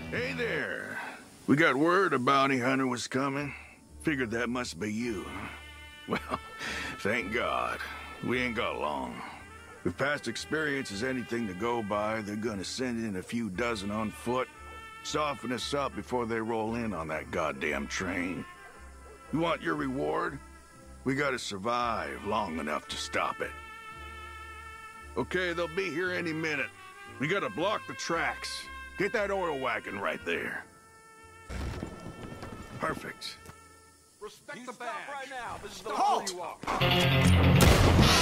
Hey there. We got word a bounty hunter was coming. Figured that must be you, huh? Well, thank God. We ain't got long. If past experience is anything to go by, they're gonna send in a few dozen on foot, soften us up before they roll in on that goddamn train. You want your reward? We gotta survive long enough to stop it. Okay, they'll be here any minute. We gotta block the tracks. Get that oil wagon right there. Perfect. Respect the badge. Stop right now. This is the Halt! you are.